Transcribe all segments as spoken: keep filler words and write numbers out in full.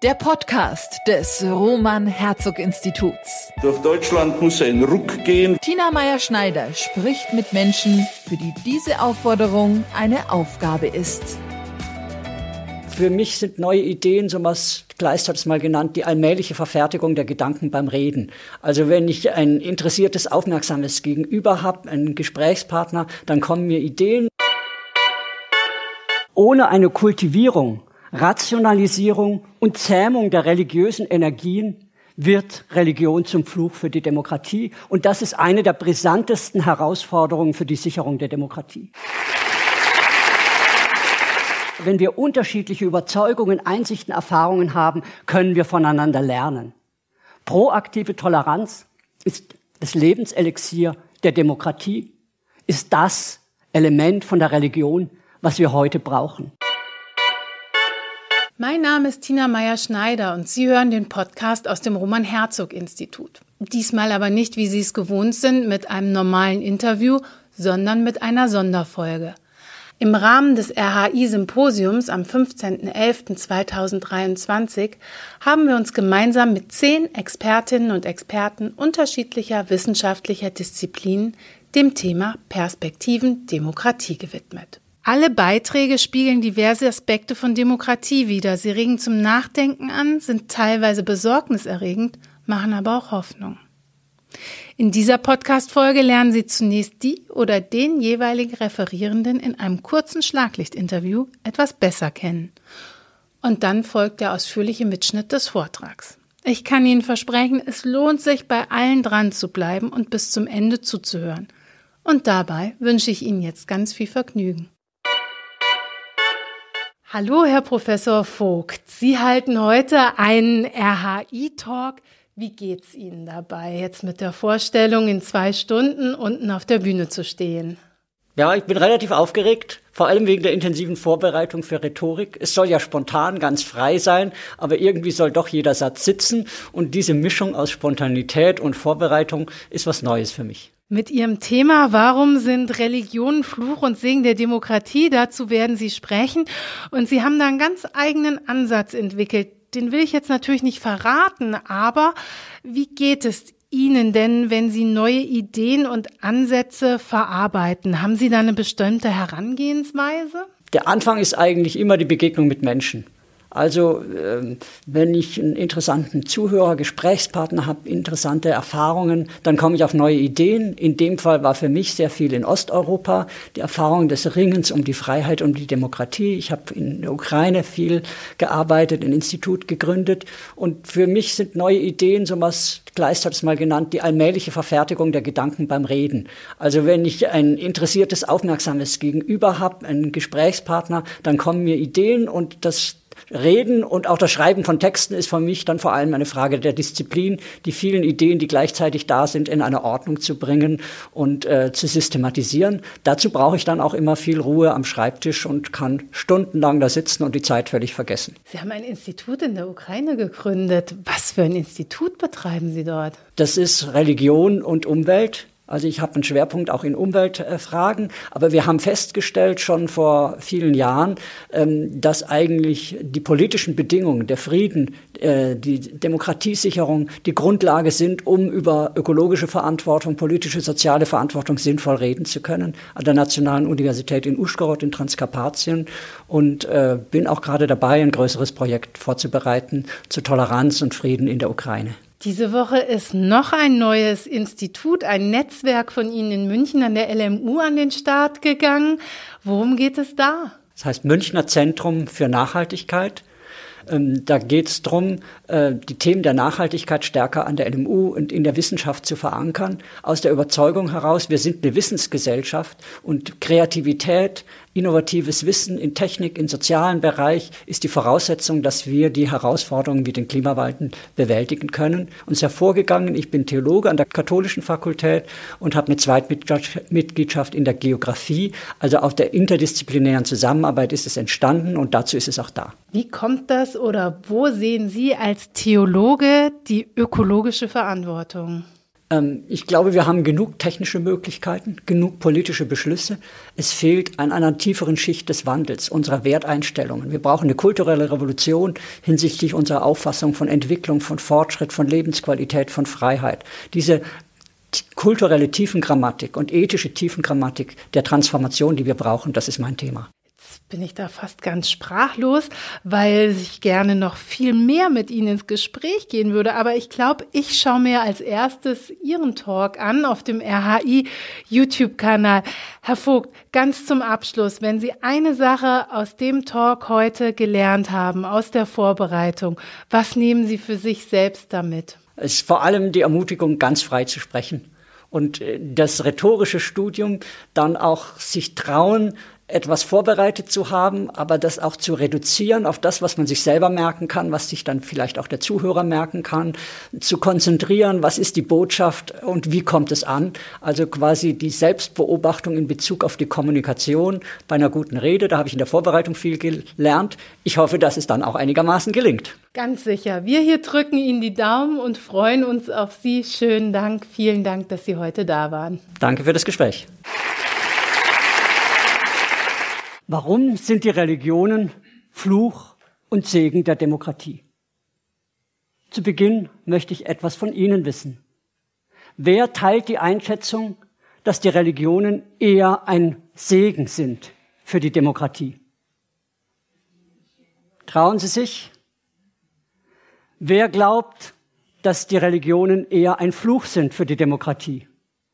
Der Podcast des Roman-Herzog-Instituts. Durch Deutschland muss ein Ruck gehen. Tina Meyer-Schneider spricht mit Menschen, für die diese Aufforderung eine Aufgabe ist. Für mich sind neue Ideen, so was Kleist hat es mal genannt, die allmähliche Verfertigung der Gedanken beim Reden. Also wenn ich ein interessiertes, aufmerksames Gegenüber habe, einen Gesprächspartner, dann kommen mir Ideen. Ohne eine Kultivierung, Rationalisierung und Zähmung der religiösen Energien wird Religion zum Fluch für die Demokratie. Und das ist eine der brisantesten Herausforderungen für die Sicherung der Demokratie. Wenn wir unterschiedliche Überzeugungen, Einsichten, Erfahrungen haben, können wir voneinander lernen. Proaktive Toleranz ist das Lebenselixier der Demokratie, ist das Element von der Religion, was wir heute brauchen. Mein Name ist Tina Meyer-Schneider und Sie hören den Podcast aus dem Roman-Herzog-Institut. Diesmal aber nicht, wie Sie es gewohnt sind, mit einem normalen Interview, sondern mit einer Sonderfolge. Im Rahmen des R H I-Symposiums am fünfzehnten elften zweitausenddreiundzwanzig haben wir uns gemeinsam mit zehn Expertinnen und Experten unterschiedlicher wissenschaftlicher Disziplinen dem Thema Perspektiven Demokratie gewidmet. Alle Beiträge spiegeln diverse Aspekte von Demokratie wider. Sie regen zum Nachdenken an, sind teilweise besorgniserregend, machen aber auch Hoffnung. In dieser Podcast-Folge lernen Sie zunächst die oder den jeweiligen Referierenden in einem kurzen Schlaglichtinterview etwas besser kennen. Und dann folgt der ausführliche Mitschnitt des Vortrags. Ich kann Ihnen versprechen, es lohnt sich, bei allen dran zu bleiben und bis zum Ende zuzuhören. Und dabei wünsche ich Ihnen jetzt ganz viel Vergnügen. Hallo, Herr Professor Vogt. Sie halten heute einen R H I-Talk. Wie geht's Ihnen dabei, jetzt mit der Vorstellung, in zwei Stunden unten auf der Bühne zu stehen? Ja, ich bin relativ aufgeregt, vor allem wegen der intensiven Vorbereitung für Rhetorik. Es soll ja spontan, ganz frei sein, aber irgendwie soll doch jeder Satz sitzen. Und diese Mischung aus Spontanität und Vorbereitung ist was Neues für mich. Mit Ihrem Thema, warum sind Religionen Fluch und Segen der Demokratie? Dazu werden Sie sprechen. Und Sie haben da einen ganz eigenen Ansatz entwickelt. Den will ich jetzt natürlich nicht verraten, aber wie geht es Ihnen denn, wenn Sie neue Ideen und Ansätze verarbeiten? Haben Sie da eine bestimmte Herangehensweise? Der Anfang ist eigentlich immer die Begegnung mit Menschen. Also äh, wenn ich einen interessanten Zuhörer, Gesprächspartner habe, interessante Erfahrungen, dann komme ich auf neue Ideen. In dem Fall war für mich sehr viel in Osteuropa, die Erfahrung des Ringens um die Freiheit, um die Demokratie. Ich habe in der Ukraine viel gearbeitet, ein Institut gegründet. Und für mich sind neue Ideen, so was Kleist hat es mal genannt, die allmähliche Verfertigung der Gedanken beim Reden. Also wenn ich ein interessiertes, aufmerksames Gegenüber habe, einen Gesprächspartner, dann kommen mir Ideen und das Reden und auch das Schreiben von Texten ist für mich dann vor allem eine Frage der Disziplin, die vielen Ideen, die gleichzeitig da sind, in eine Ordnung zu bringen und äh, zu systematisieren. Dazu brauche ich dann auch immer viel Ruhe am Schreibtisch und kann stundenlang da sitzen und die Zeit völlig vergessen. Sie haben ein Institut in der Ukraine gegründet. Was für ein Institut betreiben Sie dort? Das ist Religion und Umwelt. Also ich habe einen Schwerpunkt auch in Umweltfragen, aber wir haben festgestellt schon vor vielen Jahren, dass eigentlich die politischen Bedingungen, der Frieden, die Demokratiesicherung die Grundlage sind, um über ökologische Verantwortung, politische, soziale Verantwortung sinnvoll reden zu können. An der Nationalen Universität in Uschgorod in Transkarpatien und bin auch gerade dabei, ein größeres Projekt vorzubereiten zur Toleranz und Frieden in der Ukraine. Diese Woche ist noch ein neues Institut, ein Netzwerk von Ihnen in München an der L M U an den Start gegangen. Worum geht es da? Das heißt Münchner Zentrum für Nachhaltigkeit. Da geht es darum, die Themen der Nachhaltigkeit stärker an der L M U und in der Wissenschaft zu verankern. Aus der Überzeugung heraus, wir sind eine Wissensgesellschaft und Kreativität, innovatives Wissen in Technik, im sozialen Bereich ist die Voraussetzung, dass wir die Herausforderungen wie den Klimawandel bewältigen können. Uns hervorgegangen, ich bin Theologe an der Katholischen Fakultät und habe eine Zweitmitgliedschaft in der Geografie. Also auf der interdisziplinären Zusammenarbeit ist es entstanden und dazu ist es auch da. Wie kommt das oder wo sehen Sie als Theologe die ökologische Verantwortung? Ähm, ich glaube, wir haben genug technische Möglichkeiten, genug politische Beschlüsse. Es fehlt an einer tieferen Schicht des Wandels, unserer Werteinstellungen. Wir brauchen eine kulturelle Revolution hinsichtlich unserer Auffassung von Entwicklung, von Fortschritt, von Lebensqualität, von Freiheit. Diese kulturelle Tiefengrammatik und ethische Tiefengrammatik der Transformation, die wir brauchen, das ist mein Thema. Jetzt bin ich da fast ganz sprachlos, weil ich gerne noch viel mehr mit Ihnen ins Gespräch gehen würde. Aber ich glaube, ich schaue mir als erstes Ihren Talk an auf dem R H I-YouTube-Kanal. Herr Vogt, ganz zum Abschluss, wenn Sie eine Sache aus dem Talk heute gelernt haben, aus der Vorbereitung, was nehmen Sie für sich selbst damit? Es ist vor allem die Ermutigung, ganz frei zu sprechen. Und das rhetorische Studium dann auch sich trauen, etwas vorbereitet zu haben, aber das auch zu reduzieren auf das, was man sich selber merken kann, was sich dann vielleicht auch der Zuhörer merken kann, zu konzentrieren, was ist die Botschaft und wie kommt es an. Also quasi die Selbstbeobachtung in Bezug auf die Kommunikation bei einer guten Rede. Da habe ich in der Vorbereitung viel gelernt. Ich hoffe, dass es dann auch einigermaßen gelingt. Ganz sicher. Wir hier drücken Ihnen die Daumen und freuen uns auf Sie. Schönen Dank. Vielen Dank, dass Sie heute da waren. Danke für das Gespräch. Warum sind die Religionen Fluch und Segen der Demokratie? Zu Beginn möchte ich etwas von Ihnen wissen. Wer teilt die Einschätzung, dass die Religionen eher ein Segen sind für die Demokratie? Trauen Sie sich? Wer glaubt, dass die Religionen eher ein Fluch sind für die Demokratie?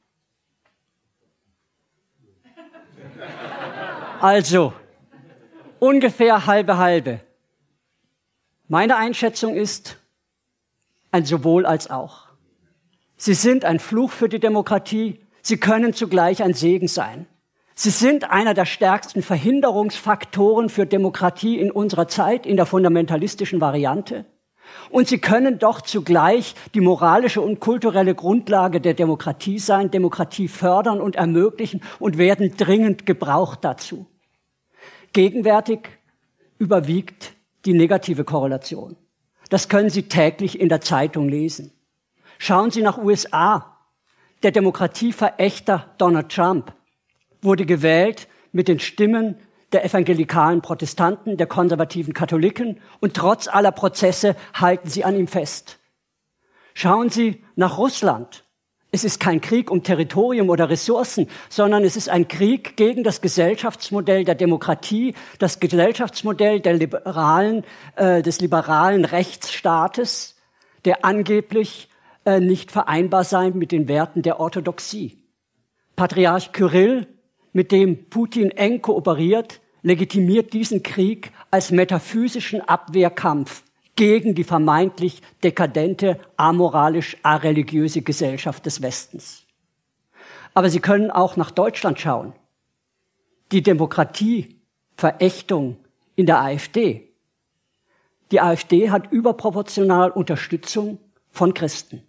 Also, ungefähr halbe halbe. Meine Einschätzung ist ein sowohl als auch. Sie sind ein Fluch für die Demokratie, sie können zugleich ein Segen sein. Sie sind einer der stärksten Verhinderungsfaktoren für Demokratie in unserer Zeit, in der fundamentalistischen Variante. Und sie können doch zugleich die moralische und kulturelle Grundlage der Demokratie sein, Demokratie fördern und ermöglichen und werden dringend gebraucht dazu. Gegenwärtig überwiegt die negative Korrelation. Das können Sie täglich in der Zeitung lesen. Schauen Sie nach U S A. Der Demokratieverächter Donald Trump wurde gewählt mit den Stimmen der evangelikalen Protestanten, der konservativen Katholiken, und trotz aller Prozesse halten sie an ihm fest. Schauen Sie nach Russland. Es ist kein Krieg um Territorium oder Ressourcen, sondern es ist ein Krieg gegen das Gesellschaftsmodell der Demokratie, das Gesellschaftsmodell der liberalen, äh, des liberalen Rechtsstaates, der angeblich äh, nicht vereinbar sei mit den Werten der Orthodoxie. Patriarch Kyrill, mit dem Putin eng kooperiert, legitimiert diesen Krieg als metaphysischen Abwehrkampf gegen die vermeintlich dekadente, amoralisch, areligiöse Gesellschaft des Westens. Aber Sie können auch nach Deutschland schauen. Die Demokratieverächtung in der AfD. Die AfD hat überproportional Unterstützung von Christen.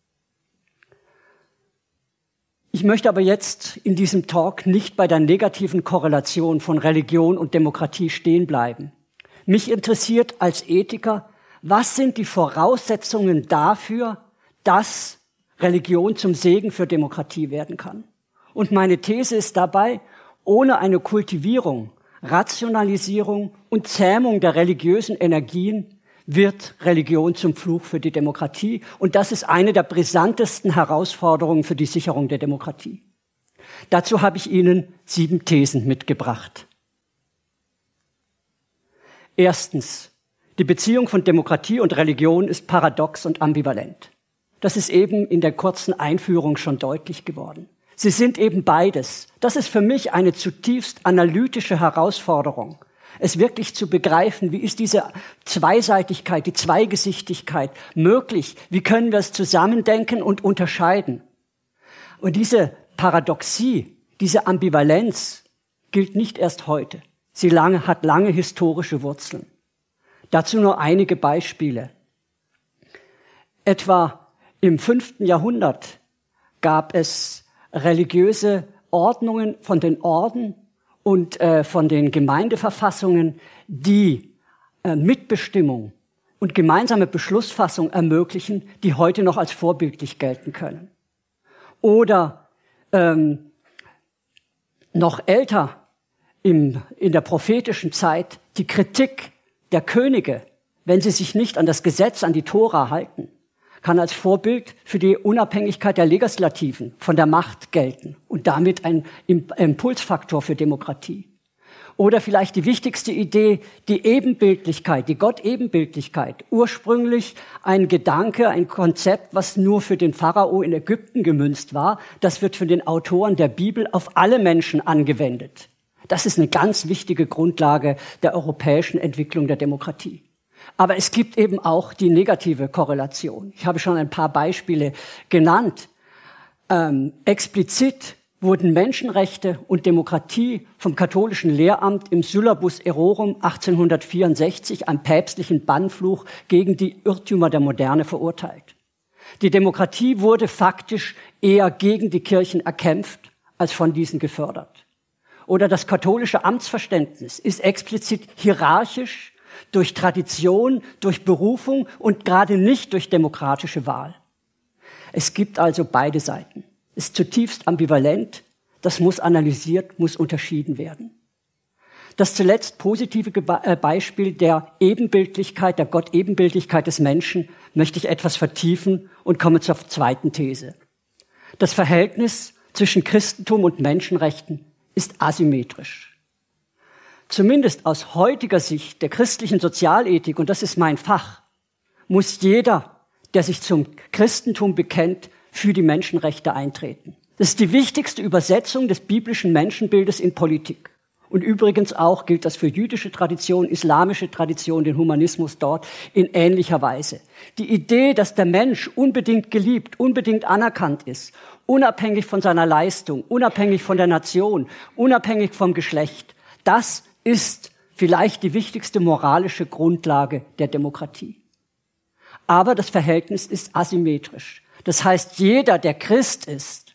Ich möchte aber jetzt in diesem Talk nicht bei der negativen Korrelation von Religion und Demokratie stehen bleiben. Mich interessiert als Ethiker, was sind die Voraussetzungen dafür, dass Religion zum Segen für Demokratie werden kann? Und meine These ist dabei, ohne eine Kultivierung, Rationalisierung und Zähmung der religiösen Energien wird Religion zum Fluch für die Demokratie. Und das ist eine der brisantesten Herausforderungen für die Sicherung der Demokratie. Dazu habe ich Ihnen sieben Thesen mitgebracht. Erstens, die Beziehung von Demokratie und Religion ist paradox und ambivalent. Das ist eben in der kurzen Einführung schon deutlich geworden. Sie sind eben beides. Das ist für mich eine zutiefst analytische Herausforderung, es wirklich zu begreifen, wie ist diese Zweiseitigkeit, die Zweigesichtigkeit möglich? Wie können wir es zusammendenken und unterscheiden? Und diese Paradoxie, diese Ambivalenz gilt nicht erst heute. Sie lange, hat lange historische Wurzeln. Dazu nur einige Beispiele. Etwa im fünften Jahrhundert gab es religiöse Ordnungen von den Orden und äh, von den Gemeindeverfassungen, die äh, Mitbestimmung und gemeinsame Beschlussfassung ermöglichen, die heute noch als vorbildlich gelten können. Oder ähm, noch älter, im, in der prophetischen Zeit, die Kritik der Könige, wenn sie sich nicht an das Gesetz, an die Tora halten, kann als Vorbild für die Unabhängigkeit der Legislativen von der Macht gelten und damit ein Impulsfaktor für Demokratie. Oder vielleicht die wichtigste Idee, die Ebenbildlichkeit, die Gott-Ebenbildlichkeit. Ursprünglich ein Gedanke, ein Konzept, was nur für den Pharao in Ägypten gemünzt war. Das wird von den Autoren der Bibel auf alle Menschen angewendet. Das ist eine ganz wichtige Grundlage der europäischen Entwicklung der Demokratie. Aber es gibt eben auch die negative Korrelation. Ich habe schon ein paar Beispiele genannt. Ähm, explizit wurden Menschenrechte und Demokratie vom katholischen Lehramt im Syllabus Errorum achtzehnhundertvierundsechzig, einem päpstlichen Bannfluch gegen die Irrtümer der Moderne, verurteilt. Die Demokratie wurde faktisch eher gegen die Kirchen erkämpft, als von diesen gefördert. Oder das katholische Amtsverständnis ist explizit hierarchisch, durch Tradition, durch Berufung und gerade nicht durch demokratische Wahl. Es gibt also beide Seiten. Es ist zutiefst ambivalent, das muss analysiert, muss unterschieden werden. Das zuletzt positive Beispiel der Ebenbildlichkeit, der Gott-Ebenbildlichkeit des Menschen möchte ich etwas vertiefen und komme zur zweiten These. Das Verhältnis zwischen Christentum und Menschenrechten ist asymmetrisch. Zumindest aus heutiger Sicht der christlichen Sozialethik, und das ist mein Fach, muss jeder, der sich zum Christentum bekennt, für die Menschenrechte eintreten. Das ist die wichtigste Übersetzung des biblischen Menschenbildes in Politik. Und übrigens auch gilt das für jüdische Tradition, islamische Tradition, den Humanismus dort in ähnlicher Weise. Die Idee, dass der Mensch unbedingt geliebt, unbedingt anerkannt ist, unabhängig von seiner Leistung, unabhängig von der Nation, unabhängig vom Geschlecht, das ist vielleicht die wichtigste moralische Grundlage der Demokratie. Aber das Verhältnis ist asymmetrisch. Das heißt, jeder, der Christ ist,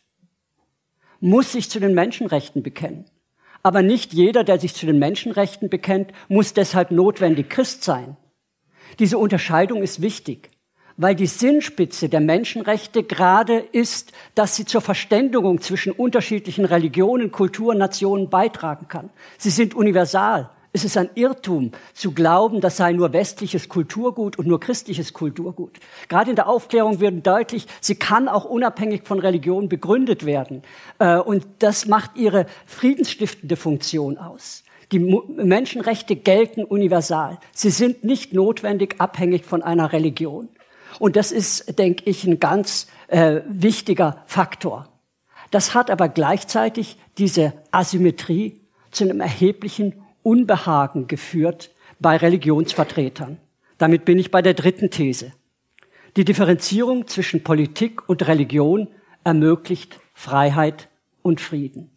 muss sich zu den Menschenrechten bekennen. Aber nicht jeder, der sich zu den Menschenrechten bekennt, muss deshalb notwendig Christ sein. Diese Unterscheidung ist wichtig, weil die Sinnspitze der Menschenrechte gerade ist, dass sie zur Verständigung zwischen unterschiedlichen Religionen, Kulturen, Nationen beitragen kann. Sie sind universal. Es ist ein Irrtum zu glauben, das sei nur westliches Kulturgut und nur christliches Kulturgut. Gerade in der Aufklärung wird deutlich, sie kann auch unabhängig von Religion begründet werden. Und das macht ihre friedensstiftende Funktion aus. Die Menschenrechte gelten universal. Sie sind nicht notwendig abhängig von einer Religion. Und das ist, denke ich, ein ganz äh, wichtiger Faktor. Das hat aber gleichzeitig diese Asymmetrie zu einem erheblichen Unbehagen geführt bei Religionsvertretern. Damit bin ich bei der dritten These. Die Differenzierung zwischen Politik und Religion ermöglicht Freiheit und Frieden.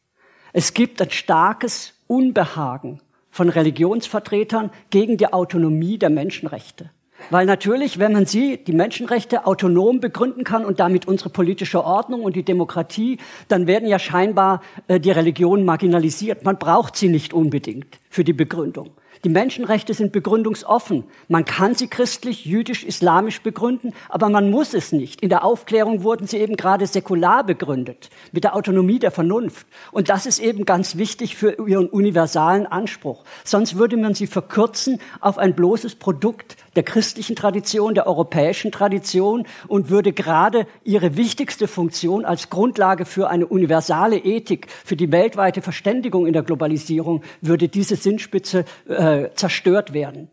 Es gibt ein starkes Unbehagen von Religionsvertretern gegen die Autonomie der Menschenrechte. Weil natürlich, wenn man sie, die Menschenrechte, autonom begründen kann und damit unsere politische Ordnung und die Demokratie, dann werden ja scheinbar äh, die Religionen marginalisiert. Man braucht sie nicht unbedingt für die Begründung. Die Menschenrechte sind begründungsoffen. Man kann sie christlich, jüdisch, islamisch begründen, aber man muss es nicht. In der Aufklärung wurden sie eben gerade säkular begründet, mit der Autonomie der Vernunft. Und das ist eben ganz wichtig für ihren universalen Anspruch. Sonst würde man sie verkürzen auf ein bloßes Produkt der christlichen Tradition, der europäischen Tradition und würde gerade ihre wichtigste Funktion als Grundlage für eine universale Ethik, für die weltweite Verständigung in der Globalisierung, würde diese Sinnspitze äh, zerstört werden.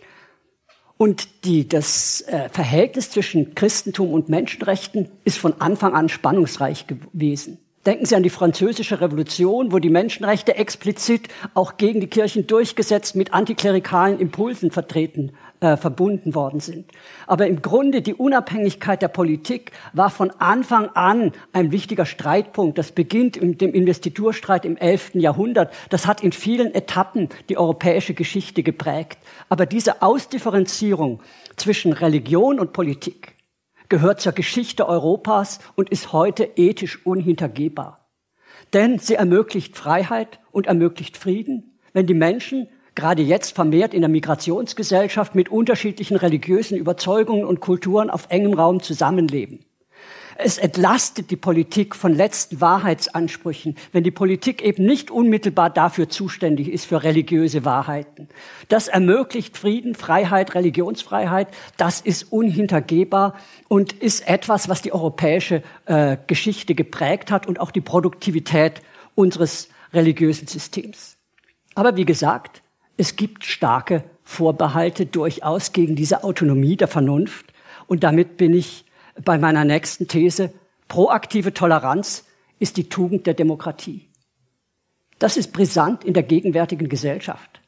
Und die, das äh, Verhältnis zwischen Christentum und Menschenrechten ist von Anfang an spannungsreich gewesen. Denken Sie an die Französische Revolution, wo die Menschenrechte explizit auch gegen die Kirchen durchgesetzt mit antiklerikalen Impulsen vertreten, äh, verbunden worden sind. Aber im Grunde die Unabhängigkeit der Politik war von Anfang an ein wichtiger Streitpunkt. Das beginnt mit dem Investiturstreit im elften Jahrhundert. Das hat in vielen Etappen die europäische Geschichte geprägt. Aber diese Ausdifferenzierung zwischen Religion und Politik gehört zur Geschichte Europas und ist heute ethisch unhintergehbar. Denn sie ermöglicht Freiheit und ermöglicht Frieden, wenn die Menschen, gerade jetzt vermehrt in der Migrationsgesellschaft, mit unterschiedlichen religiösen Überzeugungen und Kulturen auf engem Raum zusammenleben. Es entlastet die Politik von letzten Wahrheitsansprüchen, wenn die Politik eben nicht unmittelbar dafür zuständig ist, für religiöse Wahrheiten. Das ermöglicht Frieden, Freiheit, Religionsfreiheit. Das ist unhintergehbar und ist etwas, was die europäische äh, Geschichte geprägt hat und auch die Produktivität unseres religiösen Systems. Aber wie gesagt, es gibt starke Vorbehalte durchaus gegen diese Autonomie der Vernunft. Und damit bin ich bei meiner nächsten These: Proaktive Toleranz ist die Tugend der Demokratie. Das ist brisant in der gegenwärtigen Gesellschaft.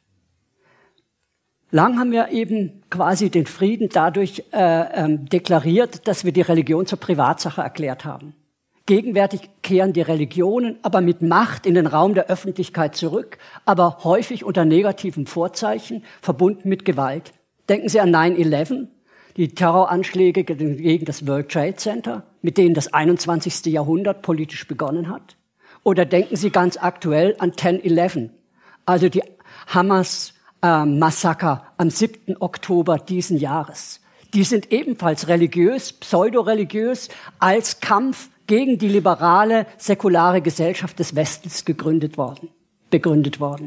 Lang haben wir eben quasi den Frieden dadurch äh, ähm, deklariert, dass wir die Religion zur Privatsache erklärt haben. Gegenwärtig kehren die Religionen aber mit Macht in den Raum der Öffentlichkeit zurück, aber häufig unter negativen Vorzeichen, verbunden mit Gewalt. Denken Sie an nine eleven, die Terroranschläge gegen das World Trade Center, mit denen das einundzwanzigste Jahrhundert politisch begonnen hat. Oder denken Sie ganz aktuell an ten eleven, also die Hamas-Massaker am siebten Oktober diesen Jahres. Die sind ebenfalls religiös, pseudoreligiös, als Kampf gegen die liberale, säkulare Gesellschaft des Westens gegründet worden, begründet worden.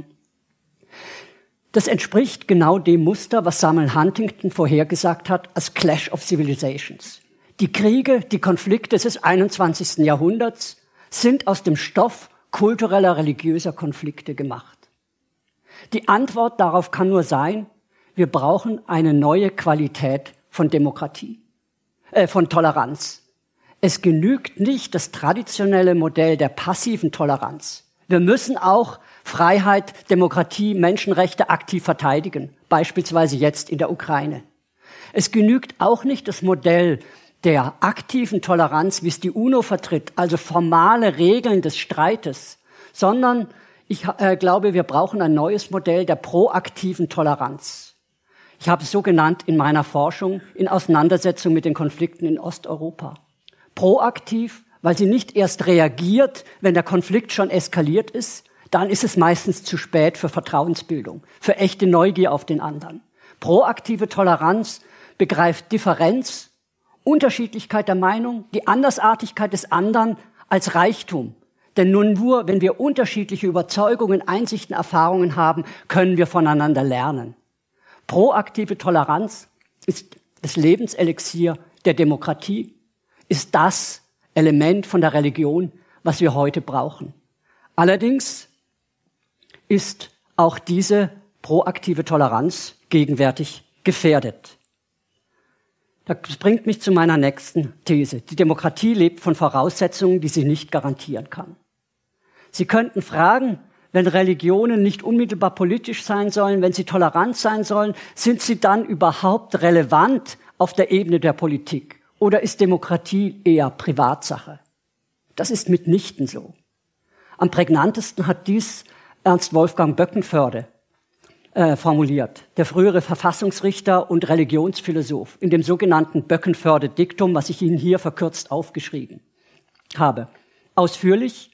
Das entspricht genau dem Muster, was Samuel Huntington vorhergesagt hat als Clash of Civilizations. Die Kriege, die Konflikte des einundzwanzigsten Jahrhunderts sind aus dem Stoff kultureller, religiöser Konflikte gemacht. Die Antwort darauf kann nur sein: Wir brauchen eine neue Qualität von Demokratie, äh, von Toleranz. Es genügt nicht das traditionelle Modell der passiven Toleranz. Wir müssen auch Freiheit, Demokratie, Menschenrechte aktiv verteidigen, beispielsweise jetzt in der Ukraine. Es genügt auch nicht das Modell der aktiven Toleranz, wie es die UNO vertritt, also formale Regeln des Streites, sondern ich äh, glaube, wir brauchen ein neues Modell der proaktiven Toleranz. Ich habe es so genannt in meiner Forschung in Auseinandersetzung mit den Konflikten in Osteuropa. Proaktiv, weil sie nicht erst reagiert, wenn der Konflikt schon eskaliert ist. Dann ist es meistens zu spät für Vertrauensbildung, für echte Neugier auf den anderen. Proaktive Toleranz begreift Differenz, Unterschiedlichkeit der Meinung, die Andersartigkeit des anderen als Reichtum. Denn nur wenn wir unterschiedliche Überzeugungen, Einsichten, Erfahrungen haben, können wir voneinander lernen. Proaktive Toleranz ist das Lebenselixier der Demokratie, ist das Element von der Religion, was wir heute brauchen. Allerdings ist auch diese proaktive Toleranz gegenwärtig gefährdet. Das bringt mich zu meiner nächsten These. Die Demokratie lebt von Voraussetzungen, die sie nicht garantieren kann. Sie könnten fragen, wenn Religionen nicht unmittelbar politisch sein sollen, wenn sie tolerant sein sollen, sind sie dann überhaupt relevant auf der Ebene der Politik? Oder ist Demokratie eher Privatsache? Das ist mitnichten so. Am prägnantesten hat dies Ernst Wolfgang Böckenförde äh, formuliert, der frühere Verfassungsrichter und Religionsphilosoph, in dem sogenannten Böckenförde-Diktum, was ich Ihnen hier verkürzt aufgeschrieben habe. Ausführlich: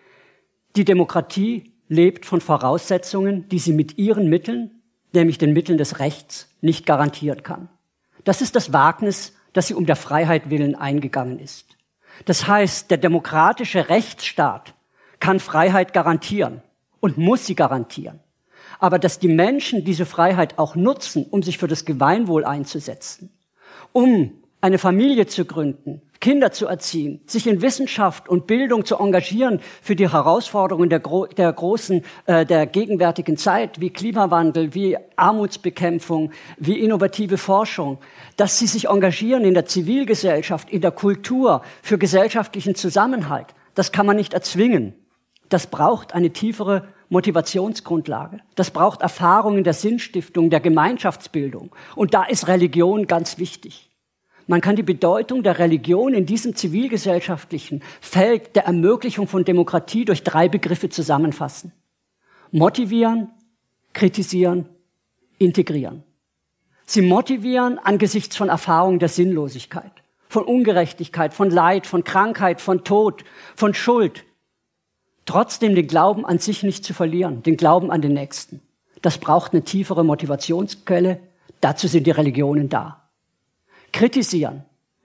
Die Demokratie lebt von Voraussetzungen, die sie mit ihren Mitteln, nämlich den Mitteln des Rechts, nicht garantieren kann. Das ist das Wagnis, das sie um der Freiheit willen eingegangen ist. Das heißt, der demokratische Rechtsstaat kann Freiheit garantieren und muss sie garantieren. Aber dass die Menschen diese Freiheit auch nutzen, um sich für das Gemeinwohl einzusetzen, um eine Familie zu gründen, Kinder zu erziehen, sich in Wissenschaft und Bildung zu engagieren für die Herausforderungen der, gro- der großen, äh, der gegenwärtigen Zeit, wie Klimawandel, wie Armutsbekämpfung, wie innovative Forschung, dass sie sich engagieren in der Zivilgesellschaft, in der Kultur, für gesellschaftlichen Zusammenhalt. Das kann man nicht erzwingen. Das braucht eine tiefere Motivationsgrundlage. Das braucht Erfahrungen der Sinnstiftung, der Gemeinschaftsbildung. Und da ist Religion ganz wichtig. Man kann die Bedeutung der Religion in diesem zivilgesellschaftlichen Feld der Ermöglichung von Demokratie durch drei Begriffe zusammenfassen. Motivieren, kritisieren, integrieren. Sie motivieren angesichts von Erfahrungen der Sinnlosigkeit, von Ungerechtigkeit, von Leid, von Krankheit, von Tod, von Schuld. Trotzdem den Glauben an sich nicht zu verlieren, den Glauben an den Nächsten. Das braucht eine tiefere Motivationsquelle. Dazu sind die Religionen da. Kritisieren.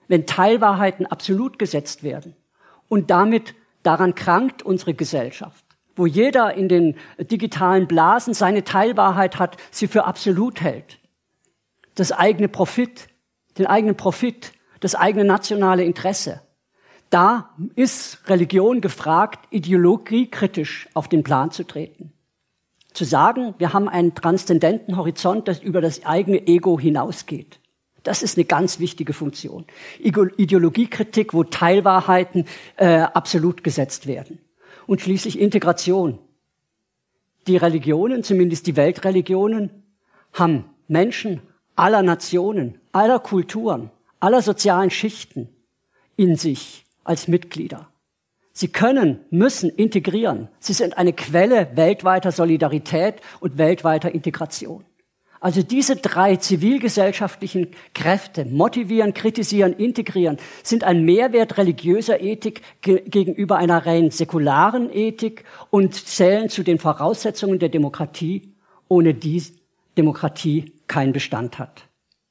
wenn Teilwahrheiten absolut gesetzt werden. Und damit daran krankt unsere Gesellschaft, wo jeder in den digitalen Blasen seine Teilwahrheit hat, sie für absolut hält. Das eigene Profit, den eigenen Profit, das eigene nationale Interesse. Da ist Religion gefragt, ideologiekritisch auf den Plan zu treten. Zu sagen, wir haben einen transzendenten Horizont, das über das eigene Ego hinausgeht. Das ist eine ganz wichtige Funktion. Ideologiekritik, wo Teilwahrheiten äh, absolut gesetzt werden. Und schließlich Integration. Die Religionen, zumindest die Weltreligionen, haben Menschen aller Nationen, aller Kulturen, aller sozialen Schichten in sich als Mitglieder. Sie können, müssen integrieren. Sie sind eine Quelle weltweiter Solidarität und weltweiter Integration. Also diese drei zivilgesellschaftlichen Kräfte, motivieren, kritisieren, integrieren, sind ein Mehrwert religiöser Ethik ge- gegenüber einer rein säkularen Ethik und zählen zu den Voraussetzungen der Demokratie, ohne die Demokratie keinen Bestand hat.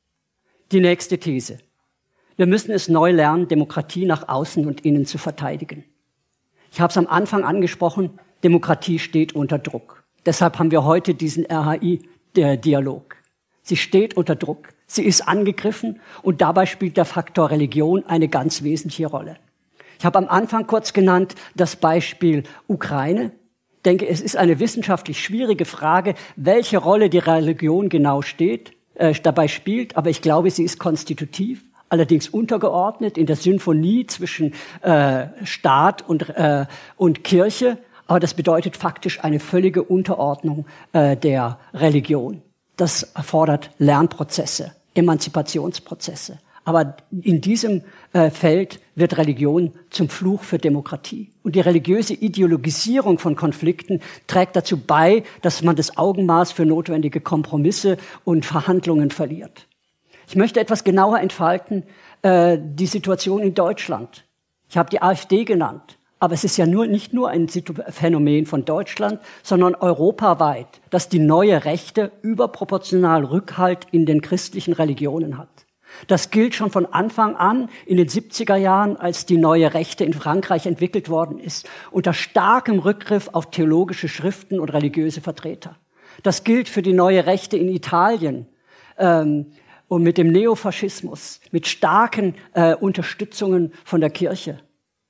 Die nächste These. Wir müssen es neu lernen, Demokratie nach außen und innen zu verteidigen. Ich habe es am Anfang angesprochen, Demokratie steht unter Druck. Deshalb haben wir heute diesen R H I-Dialog. Sie steht unter Druck, sie ist angegriffen und dabei spielt der Faktor Religion eine ganz wesentliche Rolle. Ich habe am Anfang kurz genannt das Beispiel Ukraine. Ich denke, es ist eine wissenschaftlich schwierige Frage, welche Rolle die Religion genau steht, äh, dabei spielt, aber ich glaube, sie ist konstitutiv. Allerdings untergeordnet in der Symphonie zwischen äh, Staat und, äh, und Kirche. Aber das bedeutet faktisch eine völlige Unterordnung äh, der Religion. Das erfordert Lernprozesse, Emanzipationsprozesse. Aber in diesem äh, Feld wird Religion zum Fluch für Demokratie. Und die religiöse Ideologisierung von Konflikten trägt dazu bei, dass man das Augenmaß für notwendige Kompromisse und Verhandlungen verliert. Ich möchte etwas genauer entfalten, äh, die Situation in Deutschland. Ich habe die AfD genannt, aber es ist ja nur, nicht nur ein Phänomen von Deutschland, sondern europaweit, dass die neue Rechte überproportional Rückhalt in den christlichen Religionen hat. Das gilt schon von Anfang an in den siebziger Jahren, als die neue Rechte in Frankreich entwickelt worden ist, unter starkem Rückgriff auf theologische Schriften und religiöse Vertreter. Das gilt für die neue Rechte in Italien, ähm, und mit dem Neofaschismus, mit starken äh, Unterstützungen von der Kirche.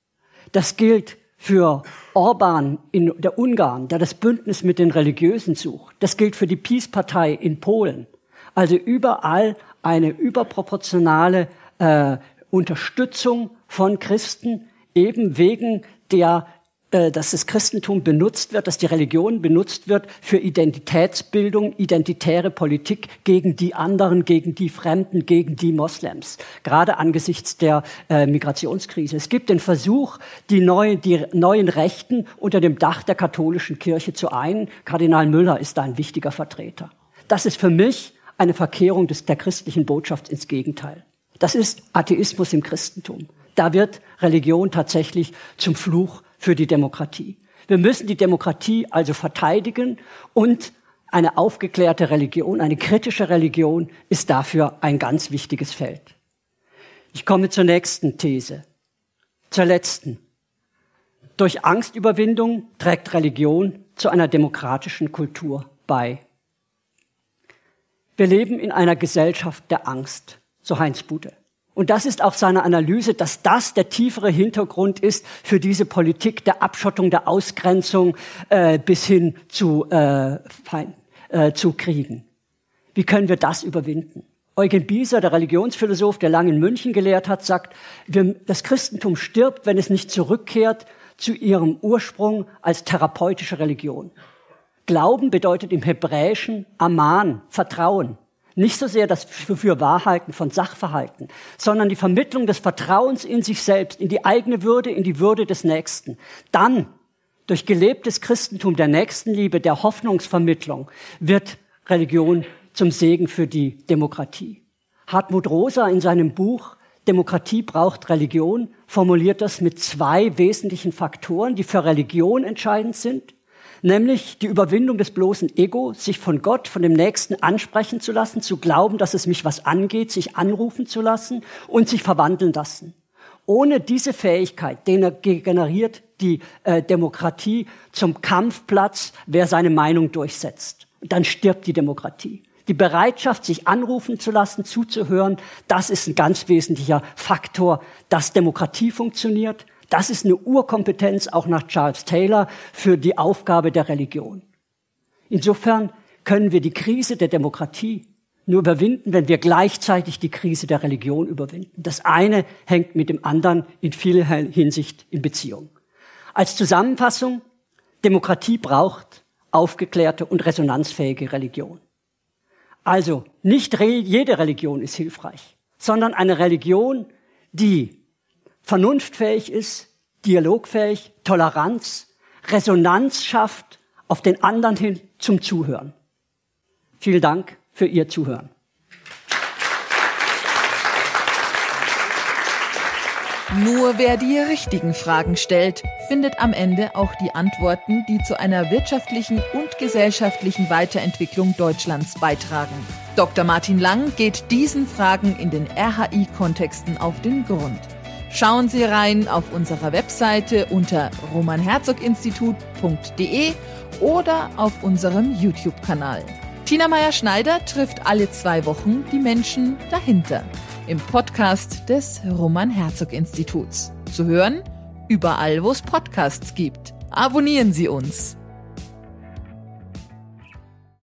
Das gilt für Orban in der Ungarn, der das Bündnis mit den Religiösen sucht. Das gilt für die PiS-Partei in Polen. Also überall eine überproportionale äh, Unterstützung von Christen, eben wegen der dass das Christentum benutzt wird, dass die Religion benutzt wird für Identitätsbildung, identitäre Politik gegen die anderen, gegen die Fremden, gegen die Moslems. Gerade angesichts der äh, Migrationskrise. Es gibt den Versuch, die, neu, die neuen Rechten unter dem Dach der katholischen Kirche zu einen. Kardinal Müller ist da ein wichtiger Vertreter. Das ist für mich eine Verkehrung des, der christlichen Botschaft ins Gegenteil. Das ist Atheismus im Christentum. Da wird Religion tatsächlich zum Fluch für die Demokratie. Wir müssen die Demokratie also verteidigen und eine aufgeklärte Religion, eine kritische Religion ist dafür ein ganz wichtiges Feld. Ich komme zur nächsten These, zur letzten. Durch Angstüberwindung trägt Religion zu einer demokratischen Kultur bei. Wir leben in einer Gesellschaft der Angst, so Heinz Bude. Und das ist auch seine Analyse, dass das der tiefere Hintergrund ist für diese Politik der Abschottung, der Ausgrenzung äh, bis hin zu, äh, Feind, äh, zu Kriegen. Wie können wir das überwinden? Eugen Bieser, der Religionsphilosoph, der lange in München gelehrt hat, sagt, wir, das Christentum stirbt, wenn es nicht zurückkehrt zu ihrem Ursprung als therapeutische Religion. Glauben bedeutet im Hebräischen Aman, Vertrauen. Nicht so sehr das Fürwahrhalten von Sachverhalten, sondern die Vermittlung des Vertrauens in sich selbst, in die eigene Würde, in die Würde des Nächsten. Dann, durch gelebtes Christentum der Nächstenliebe, der Hoffnungsvermittlung, wird Religion zum Segen für die Demokratie. Hartmut Rosa in seinem Buch Demokratie braucht Religion formuliert das mit zwei wesentlichen Faktoren, die für Religion entscheidend sind. nämlich die Überwindung des bloßen Ego, sich von Gott, von dem Nächsten ansprechen zu lassen, zu glauben, dass es mich was angeht, sich anrufen zu lassen und sich verwandeln lassen. Ohne diese Fähigkeit generiert die äh, Demokratie zum Kampfplatz, wer seine Meinung durchsetzt. Und dann stirbt die Demokratie. Die Bereitschaft, sich anrufen zu lassen, zuzuhören, das ist ein ganz wesentlicher Faktor, dass Demokratie funktioniert. Das ist eine Urkompetenz, auch nach Charles Taylor, für die Aufgabe der Religion. Insofern können wir die Krise der Demokratie nur überwinden, wenn wir gleichzeitig die Krise der Religion überwinden. Das eine hängt mit dem anderen in vielerlei Hinsicht in Beziehung. Als Zusammenfassung, Demokratie braucht aufgeklärte und resonanzfähige Religion. Also nicht jede Religion ist hilfreich, sondern eine Religion, die vernunftfähig ist, dialogfähig, Toleranz, Resonanz schafft, auf den anderen hin zum Zuhören. Vielen Dank für Ihr Zuhören. Nur wer die richtigen Fragen stellt, findet am Ende auch die Antworten, die zu einer wirtschaftlichen und gesellschaftlichen Weiterentwicklung Deutschlands beitragen. Doktor Martin Lang geht diesen Fragen in den R H I-Kontexten auf den Grund. Schauen Sie rein auf unserer Webseite unter roman herzog institut punkt de oder auf unserem YouTube-Kanal. Tina Meyer-Schneider trifft alle zwei Wochen die Menschen dahinter im Podcast des Roman Herzog Instituts. Zu hören überall, wo es Podcasts gibt. Abonnieren Sie uns.